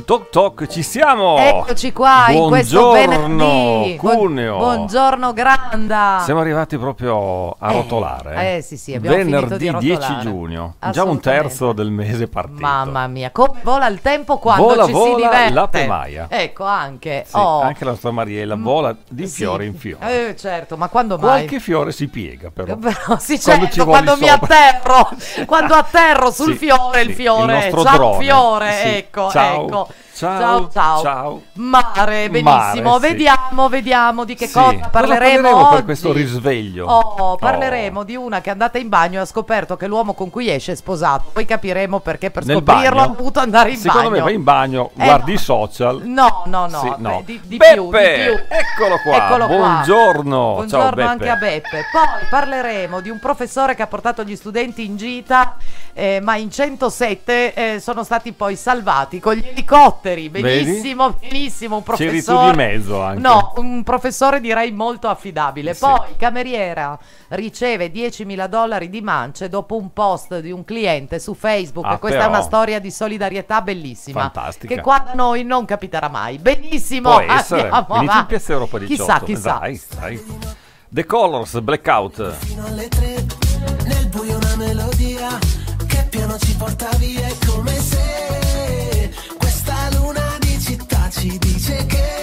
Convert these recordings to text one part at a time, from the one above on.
Toc Toc, ci siamo! Eccoci qua in questo venerdì. Cuneo. Buongiorno Granda. Siamo arrivati proprio a rotolare. Sì, abbiamo finito di venerdì rotolare. 10 giugno, già un terzo del mese partito. Mamma mia, come vola il tempo quando ci si diverte. La Pemaia. Ecco, anche. Sì, anche la nostra Mariella vola di fiore in fiore. Certo, ma quando mai? Qualche fiore si piega però. Sì, certo, quando mi atterro, quando atterro sul fiore, il fiore. Il nostro ciao drone. fiore, Sì. ecco, Ciao. ecco. Ciao. Mare, benissimo. Mare, sì. Vediamo di che cosa parleremo oggi per questo risveglio. Parleremo di una che è andata in bagno e ha scoperto che l'uomo con cui esce è sposato. Poi capiremo perché per Nel scoprirlo bagno? ha dovuto andare in Secondo bagno. me vai in bagno, guardi i social. No. Sì, no. Di Beppe, più. eccolo qua. Buongiorno. Buongiorno Ciao, Beppe. anche a Beppe. Poi parleremo di un professore che ha portato gli studenti in gita, ma in 107 sono stati poi salvati con gli elicotteri. Benissimo, un professore. C'eri tu di mezzo anche. No, un professore direi molto affidabile. Sì. Poi cameriera riceve $10.000 di mance dopo un post di un cliente su Facebook. Questa è una storia di solidarietà bellissima. Fantastica. Che qua da noi non capiterà mai. Benissimo. Può essere. Andiamo Inizia in avanti. Piazza Europa 18. Chissà. Dai. The Colors, Blackout. Fino alle 3, nel buio una melodia che piano ci porta via. È come se questa luna di città ci dice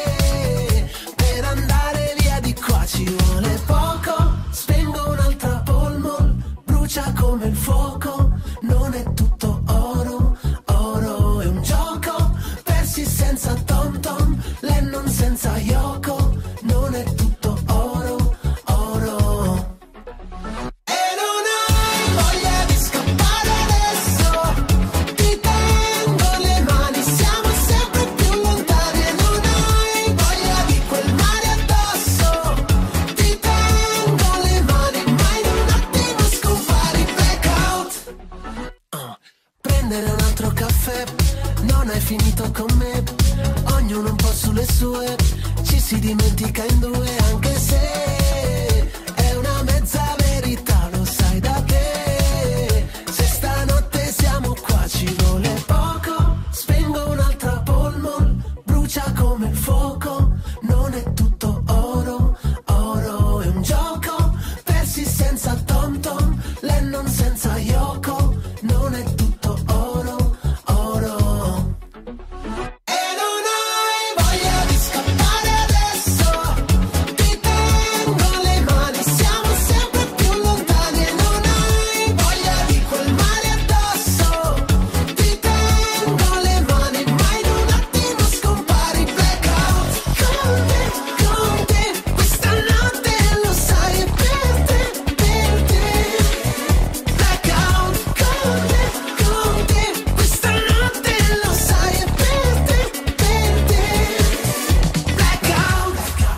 che per andare via di qua ci vuole poco. Spengo un'altra polmon, brucia come il fuoco. Non è tutto oro, oro è un gioco. Persi senza tom tom, Lennon senza Yoko. Non è tutto oro, oro. E non hai voglia di scappare adesso. Ti tengo le mani, siamo sempre più lontani. E non hai voglia di quel mare addosso. Ti tengo le mani, ma in un attimo scompari. Blackout. Prendere un altro caffè, non hai finito con me. Ognuno un po' sulle sue, ci si dimentica in due. Anche se è una mezza verità, lo sai da te. Se stanotte siamo qua ci vuole poco. Spengo un'altra polmon, brucia come il fuoco. Non è tutto oro, oro è un gioco. Persi senza tom tom, Lennon senza Yoko. Non è tutto oro, oro. E non hai voglia di scappare adesso. Ti tengo le mani, siamo sempre più lontani. E non hai voglia di quel mare addosso. Ti tengo le mani, ma in un attimo scompari. Blackout. Con te, questa notte lo sai è per te. Blackout. Con te, questa notte lo sai è per te. Blackout.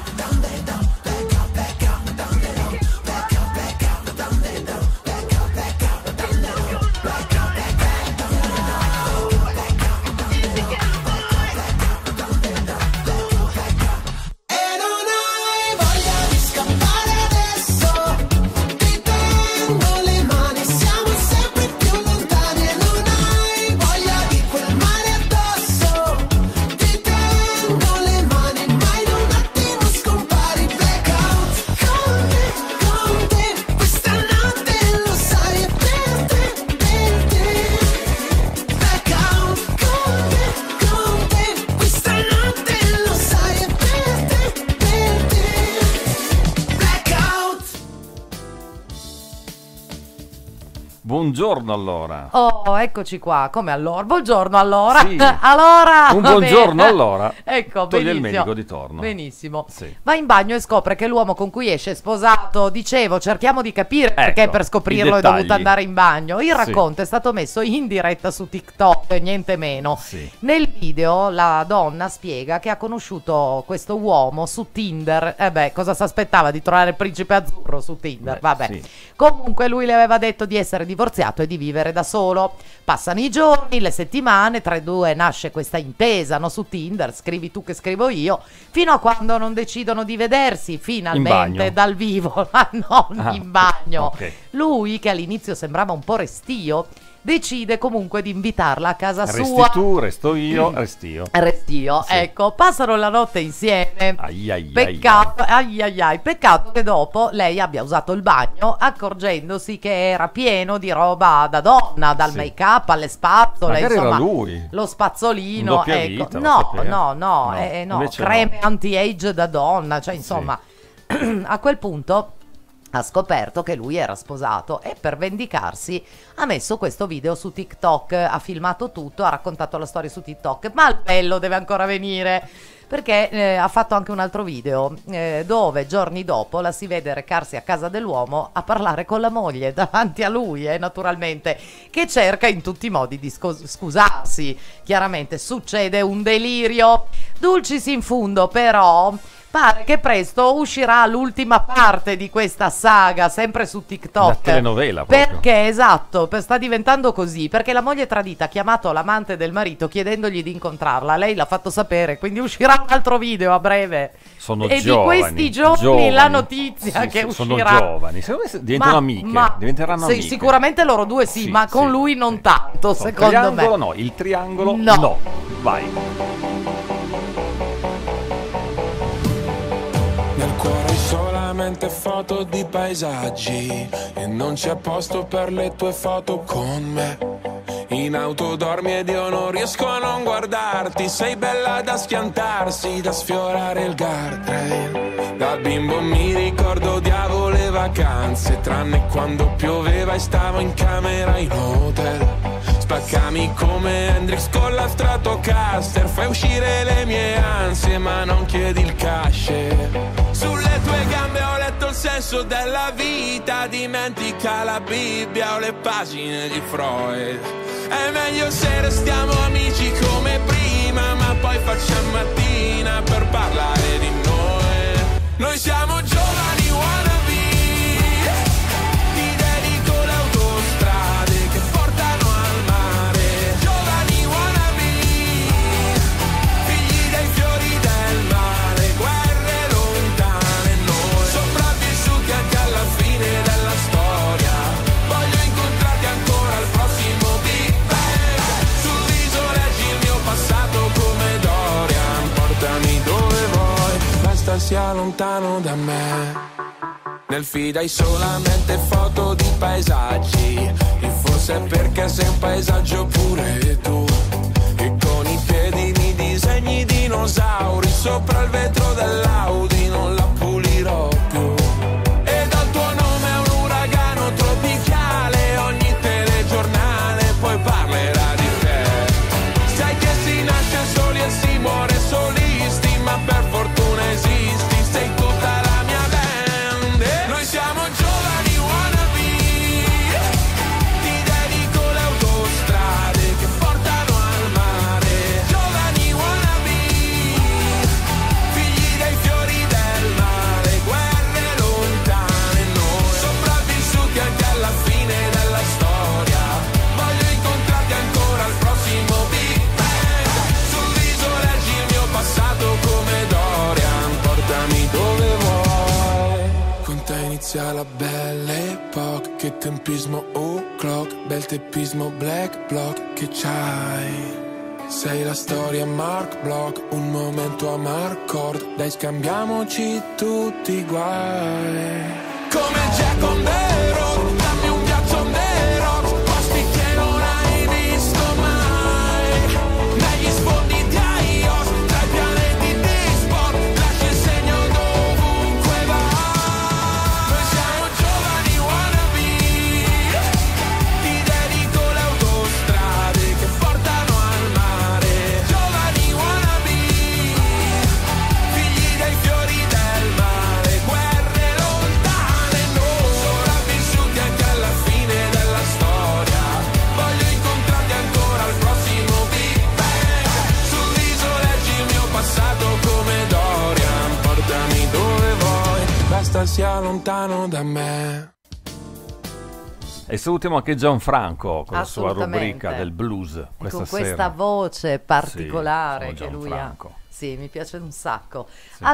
E non hai voglia di scappare adesso. Ti tengo le mani, siamo sempre più lontani. E non hai voglia di quel mare addosso. Ti tengo le mani, ma in un attimo scompari. Blackout. Con te, questa notte lo sai è per te. Blackout. Con te, questa notte lo sai è per te. Blackout. Buongiorno allora. Oh, eccoci qua. Come allora? Buongiorno allora. Sì. Allora. Un va buongiorno bene. allora. Ecco, Toglie il benissimo. medico di torno. Benissimo. Sì. Va in bagno e scopre che l'uomo con cui esce è sposato. Dicevo, cerchiamo di capire perché Ecco, per i scoprirlo è dettagli. dovuto andare in bagno. Il Sì. racconto è stato messo in diretta su TikTok, niente meno. Sì. Nel video la donna spiega che ha conosciuto questo uomo su Tinder. Cosa si aspettava di trovare il principe azzurro su Tinder? Vabbè. Sì. Comunque lui le aveva detto di essere divorziato e di vivere da solo. Passano i giorni, le settimane, tra i due nasce questa intesa, no, su Tinder, scrivi tu che scrivo io, fino a quando non decidono di vedersi finalmente dal vivo, ma non in bagno. Okay. Lui, che all'inizio sembrava un po' restio, decide comunque di invitarla a casa Resti sua. tu, resto io, restio. Restio, Sì. ecco, passano la notte insieme. Ai, ai, Peccato, peccato che dopo lei abbia usato il bagno accorgendosi che era pieno di roba da donna, dal Sì. make-up alle spazzole, Magari insomma, era lui. lo spazzolino, Un doppia ecco. vita, lo No, sapeva. no, No, no, invece creme no. anti-age da donna, cioè insomma, a quel punto ha scoperto che lui era sposato e per vendicarsi ha messo questo video su TikTok, ha filmato tutto, ha raccontato la storia su TikTok, ma il bello deve ancora venire, perché ha fatto anche un altro video dove giorni dopo la si vede recarsi a casa dell'uomo a parlare con la moglie davanti a lui, naturalmente, che cerca in tutti i modi di scusarsi. Chiaramente succede un delirio. Dulcis in fundo, però pare che presto uscirà l'ultima parte di questa saga, sempre su TikTok. La telenovela proprio. Perché, esatto, sta diventando così, perché la moglie tradita ha chiamato l'amante del marito chiedendogli di incontrarla. Lei l'ha fatto sapere, quindi uscirà un altro video a breve. Sono e giovani, di questi giorni la notizia Sì, che sì, sono uscirà. giovani, secondo me diventano amiche, diventeranno sì, amiche. sicuramente loro due sì, Sì, ma con sì, lui non sì. tanto, secondo triangolo me. no, il triangolo No. no. Vai. Nel cuore hai solamente foto di paesaggi e non c'è posto per le tue foto con me. In auto dormi ed io non riesco a non guardarti. Sei bella da schiantarsi, da sfiorare il guardrail. Da bimbo mi ricordo odiavo le vacanze, tranne quando pioveva e stavo in camera in hotel. Spaccami come Hendrix con la Stratocaster, fai uscire le mie ansie ma non chiedi il cash. Sulle tue gambe ho letto il senso della vita, dimentica la Bibbia o le pagine di Freud. È meglio se restiamo amici come prima, ma poi facciamo mattina per parlare di noi. Noi siamo giovani wannabe, ti dedico le autostrade che portano al mare. Giovani wannabe, figli dei fiori del mare, guerre lontane noi, sopravvissuti anche alla fine della storia. Voglio incontrarti ancora al prossimo Big Bang. Sul viso leggi il mio passato come Dorian. Portami dove vuoi, basta sia lontano da me. Nel feed hai solamente foto di paesaggi, e forse è perché sei un paesaggio pure tu. E con i piedi mi disegni dinosauri sopra il vetro dell'Audi, non la pulirò più. E dal tuo nome è un uragano tropicale, ogni telegiornale poi parlerà di te. Sai che si nasce soli e si muore solisti, ma per fortuna esisti, sei tutta la mia band. Noi siamo giovani wannabe, ti dedico le autostrade che portano al mare. Giovani wannabe, figli dei fiori del mare, guerre lontane noi, sopravvissuti anche alla fine della storia. Voglio incontrarti ancora al prossimo Big Bang. Sul viso leggi il mio passato come Dorian. Portami dove vuoi, con te inizia la belle epoca. Che tempismo o'clock, bel teppismo black block che c'hai. Sei la storia Mark Block, un momento a Marcord. Dai scambiamoci tutti i guai. Come Jack on the road, dammi un viaggio on the road, posti che non hai visto mai. Negli sfondi di iOS, tra i pianeti di sport, lascia il segno dovunque vai. Noi siamo giovani wannabe, ti dedico le autostrade che portano al mare. Giovani wannabe, figli dei fiori del mare, guerre lontane noi, sopravvissuti anche alla fine della storia. Voglio incontrarti ancora al prossimo Big Bang. Sul viso leggi il mio passato come Dorian. Portami dove vuoi, basta sia lontano da me. E salutiamo anche Gianfranco con la sua Assolutamente. rubrica del blues E questa con sera. questa voce particolare Sì, che lui ha. Gianfranco. Sì, mi piace un sacco.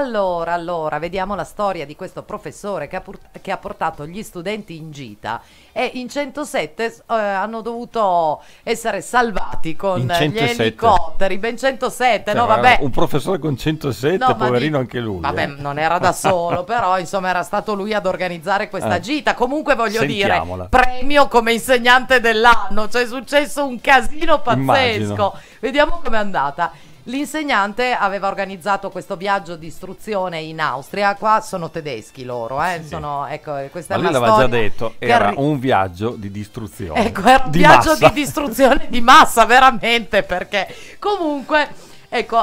Allora, vediamo la storia di questo professore che ha portato gli studenti in gita e in 107 hanno dovuto essere salvati con In gli 107? elicotteri. Ben 107, Cioè, no vabbè. un professore con 107, No, ma poverino anche lui. Vabbè, non era da solo, però insomma era stato lui ad organizzare questa gita. Comunque voglio Sentiamola. dire, premio come insegnante dell'anno, cioè è successo un casino pazzesco. Immagino. Vediamo com'è andata. L'insegnante aveva organizzato questo viaggio di istruzione in Austria. Qua sono tedeschi loro, sono, ecco, questa Ma è lui una l'aveva già storia detto, che era un viaggio di distruzione. Ecco, era un di viaggio massa. di distruzione di massa, veramente, perché comunque, ecco,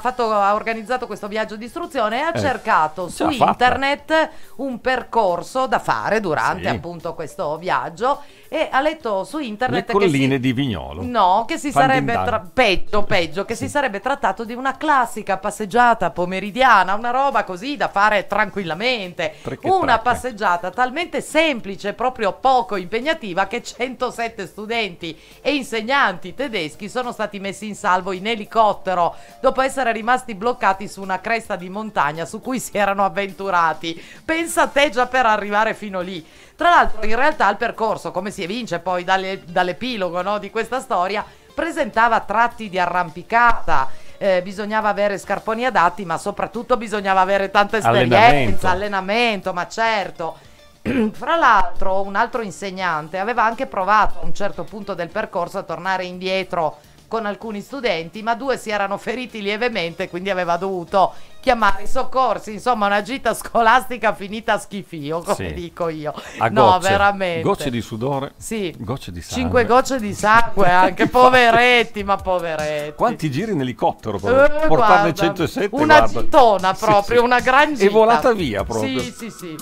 ha organizzato questo viaggio di istruzione e ha cercato ce su l'ha fatta. internet un percorso da fare durante Sì. appunto questo viaggio e ha letto su internet Le colline di Vignolo. No, che si sarebbe Fandindano. peggio, che si sarebbe trattato di una classica passeggiata pomeridiana, una roba così da fare tranquillamente, Trecche, una trecche. passeggiata talmente semplice, proprio poco impegnativa, che 107 studenti e insegnanti tedeschi sono stati messi in salvo in elicottero dopo essere rimasti bloccati su una cresta di montagna su cui si erano avventurati. Pensa a te, già per arrivare fino lì. Tra l'altro, in realtà il percorso, come si evince poi dall'epilogo, no, di questa storia, presentava tratti di arrampicata, bisognava avere scarponi adatti, ma soprattutto bisognava avere tanta esperienza, allenamento, ma certo. Fra l'altro, un altro insegnante aveva anche provato a un certo punto del percorso a tornare indietro con alcuni studenti, ma 2 si erano feriti lievemente, quindi aveva dovuto chiamare i soccorsi. Insomma, una gita scolastica finita a schifio, come dico io. A No, gocce, veramente. gocce di sudore, Sì. gocce di sangue. 5 gocce di sangue anche, poveretti, ma poveretti. Quanti giri in elicottero però? Portarne Guarda, 107, una guarda. gitona Sì, proprio, sì. una gran gita. È volata via proprio. Sì, sì, sì.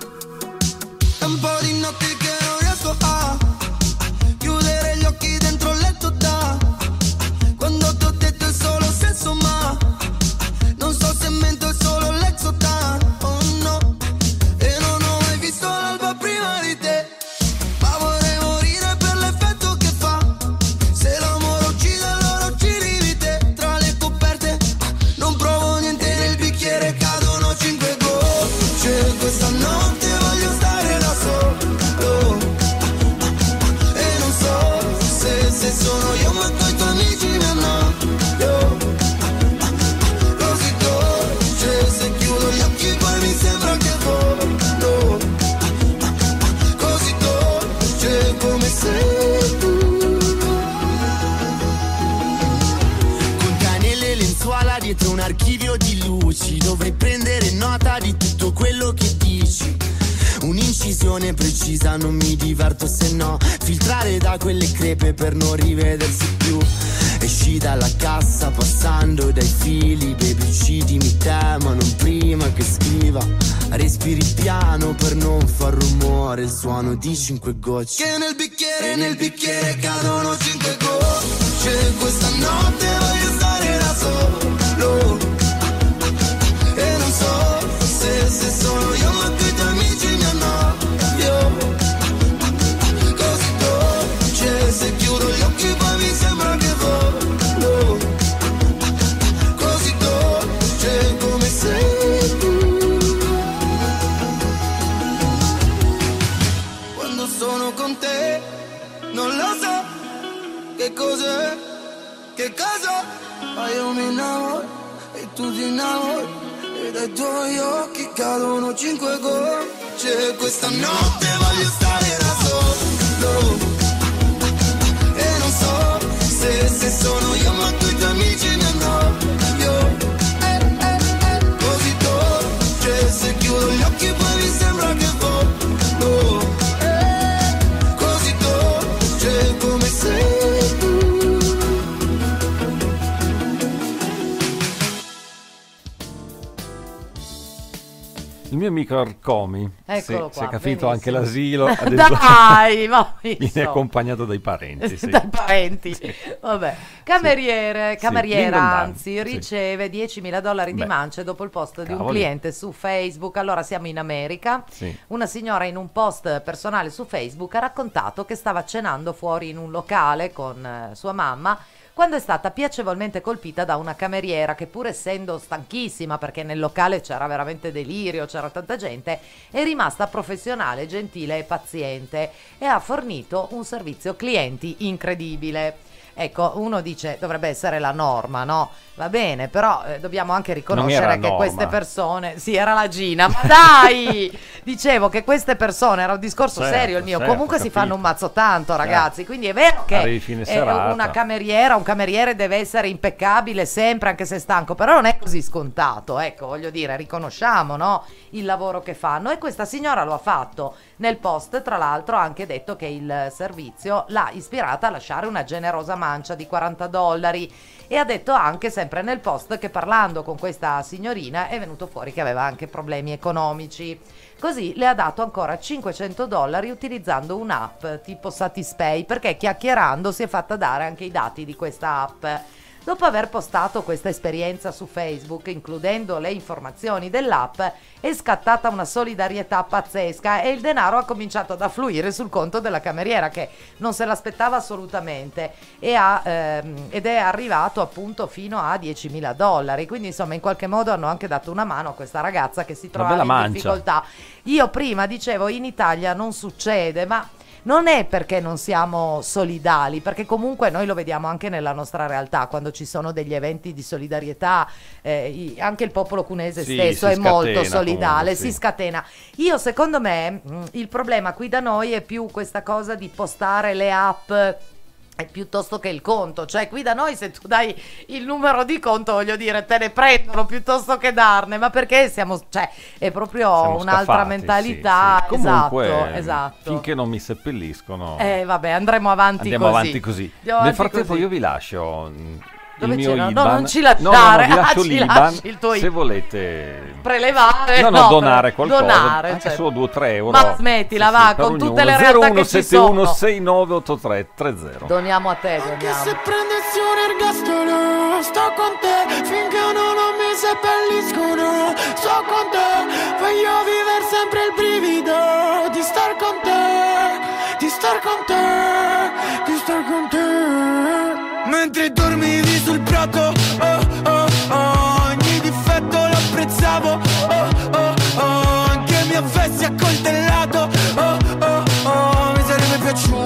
È un po' di notti che non riesco a chiudere gli occhi dentro il letto da quando t'ho detto è solo sesso, ma non so se mento, è solo l'exotan. Oh no, e non ho mai visto l'alba prima di te, ma vorrei morire per l'effetto che fa. Se l'amore uccide allora uccidi di te. Tra le coperte non provo niente, nel bicchiere cadono 5 gocce. Questa notte voglio stare da solo e non so se sono io, ma coi tuoi amici mi annoio. Così dolce, se chiudo gli occhi poi mi sembra che volo. Così dolce come sei tu. Con canelle e lenzuola dietro un archivio di luci, dovrei prendere nota di tutto quello che dici. Un'incisione precisa, non mi diverto se no. Filtrare da quelle crepe per non rivedersi più. Esci dalla cassa passando dai fili. Baby, uccidimi te, ma non prima che scriva. Respiri piano per non far rumore, il suono di 5 gocce. Che nel bicchiere cadono 5 gocce. Questa notte voglio stare da solo e non so se sono io, ma coi tuoi amici mi annoio. Così dolce, se chiudo gli occhi poi mi sembra che volo. Così dolce come sei tu. Quando sono con te non lo so che cos'è, che cosa, ma io mi innamoro e tu ti innamori. E dai tuoi occhi cadono 5 gocce. Questa notte voglio stare da solo e non so se sono io, ma coi tuoi amici mi annoio. Così dolce, se chiudo gli occhi poi mi sembra che volo. Così dolce come sei tu. Il mio amico Arcomi, Eccolo si qua, è capito benissimo. anche l'asilo, adesso Dai, ma viene accompagnato dai parenti. Sì. dai parenti. Vabbè. Cameriera, Lingondan, anzi, sì. riceve $10.000 di Beh, mance dopo il post di un cavoli. cliente su Facebook. Allora, siamo in America. Sì. Una signora in un post personale su Facebook ha raccontato che stava cenando fuori in un locale con sua mamma quando è stata piacevolmente colpita da una cameriera che, pur essendo stanchissima perché nel locale c'era veramente delirio, c'era tanta gente, è rimasta professionale, gentile e paziente e ha fornito un servizio clienti incredibile. Ecco, uno dice dovrebbe essere la norma, no? Va bene, però dobbiamo anche riconoscere che queste persone, sì, era la Gina, ma dai! Dicevo che queste persone, era un discorso serio il mio, comunque si fanno un mazzo tanto, ragazzi, quindi è vero che una cameriera, un cameriere deve essere impeccabile sempre, anche se stanco, però non è così scontato, ecco, voglio dire, riconosciamo, no? Il lavoro che fanno, e questa signora lo ha fatto. Nel post, tra l'altro, ha anche detto che il servizio l'ha ispirata a lasciare una generosa mancia di $40, e ha detto anche, sempre nel post, che parlando con questa signorina è venuto fuori che aveva anche problemi economici. Così le ha dato ancora $500 utilizzando un'app tipo Satispay, perché chiacchierando si è fatta dare anche i dati di questa app. Dopo aver postato questa esperienza su Facebook, includendo le informazioni dell'app, è scattata una solidarietà pazzesca e il denaro ha cominciato ad affluire sul conto della cameriera, che non se l'aspettava assolutamente, ed è arrivato appunto fino a $10.000. Quindi insomma, in qualche modo hanno anche dato una mano a questa ragazza che si trova in difficoltà. Io prima dicevo, in Italia non succede, ma non è perché non siamo solidali, perché comunque noi lo vediamo anche nella nostra realtà, quando ci sono degli eventi di solidarietà, anche il popolo cuneese stesso è molto solidale, comunque, si scatena. Io, secondo me, il problema qui da noi è più questa cosa di postare le app piuttosto che il conto. Cioè, qui da noi, se tu dai il numero di conto, voglio dire, te ne prendono piuttosto che darne, ma perché siamo, cioè, è proprio un'altra mentalità. Sì. Comunque, esatto. Finché non mi seppelliscono, vabbè, andremo avanti così. Nel frattempo io vi lascio Dove il mio c'era? IBAN. No, non ci lasciare. Vi lascio l'IBAN, il tuo se volete prelevare, donare qualcosa, donare, anche cioè. solo 2-3 euro. Ma smettila, va, con tutte le realtà che ci sono. 0171698330. Doniamo a te, Anche se prendessi un ergastolo, sto con te finché non mi seppelliscono. Sto con te, voglio vivere sempre il brivido di star con te, di star con te, di star con te. Mentre dormivi sul prato, ogni difetto lo apprezzavo, anche mi avessi accoltellato, mi sarebbe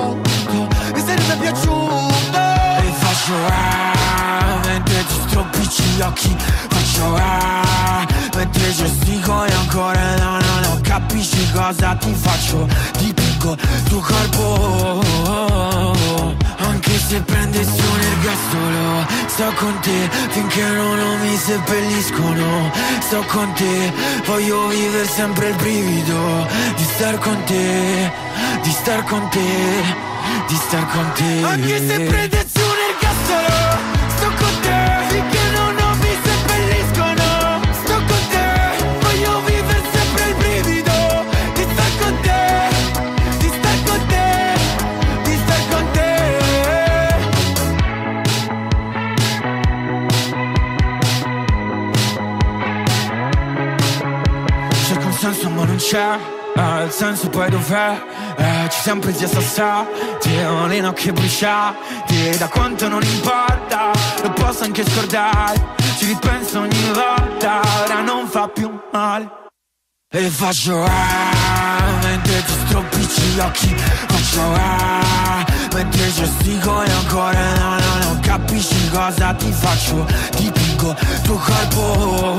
piaciuto, e faccio mentre ti stropicci gli occhi, faccio mentre gestico e ancora non capisci cosa ti faccio, dipingo tuo corpo, anche se prendessi un ergastolo, sto con te finché non mi seppelliscono, sto con te, voglio vivere sempre il brivido di star con te, di star con te, di star con te. Anche se prendessi un ergastolo, sto con te finché non mi seppelliscono, sto con te, voglio vivere sempre il brivido di star con te, di star con te, di star con te. Cerco un senso ma non c'è, il senso poi dov'è? Ci siamo presi a sassati, ho le nocche bruciate, da quanto non importa, lo posso anche scordare, ci ripenso ogni volta, ora non fa più male. E faccio mentre ti stropicci gli occhi, faccio mentre gestico e ancora non capisci cosa ti faccio, dipingo tuo corpo,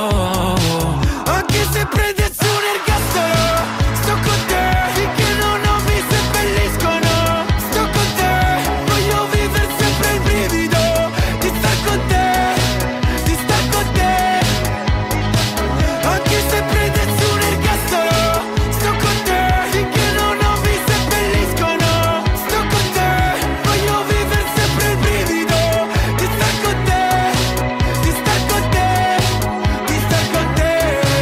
anche se prendessi un ergastolo, sto con te finché non mi seppelliscono, sto con te, voglio vivere sempre il brivido di star con te, di star con te, anche se prendessi un ergastolo, sto con te finché non mi seppelliscono, sto con te, voglio vivere sempre il brivido di star con te, di star con te, di star con te.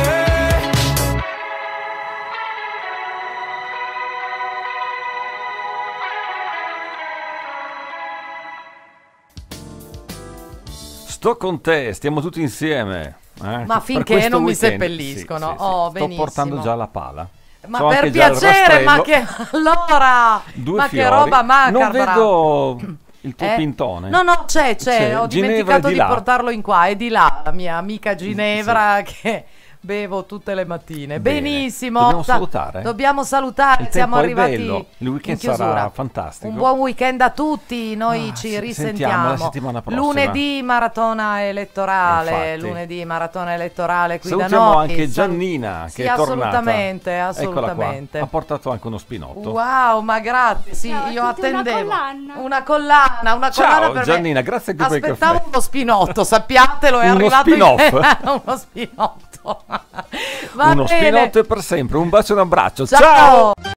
Sto con te, stiamo tutti insieme. Ma finché non mi seppelliscono. Sto Benissimo. portando già la pala. Ma So per anche già il piacere, ma rastrello. che allora, Due ma fiori. che roba macabra. Non vedo Il tuo pintone? No, c'è. Ho Ginevra dimenticato è di là. portarlo in qua. È di là, la mia amica Ginevra che bevo tutte le mattine. Bene. Benissimo. Dobbiamo salutare? Dobbiamo salutare. Il Siamo tempo è arrivati bello. Il weekend in chiusura. sarà fantastico. Un buon weekend a tutti. Noi ci sentiamo risentiamo la settimana prossima. lunedì maratona elettorale. Infatti. Lunedì maratona elettorale qui Salutiamo da noi. anche Giannina Sì, che è tornata. assolutamente, Eccola assolutamente. qua. Ha portato anche uno spinotto. Wow, ma grazie. Sì, Ciao a io tutti, una attendevo collana. una collana Ciao per Giannina, me. grazie anche per il Aspettavo caffè. uno spinotto, sappiatelo, è Uno arrivato spin-off. uno spinotto. Va Uno bene. spinotto è per sempre. Un bacio e un abbraccio. Ciao.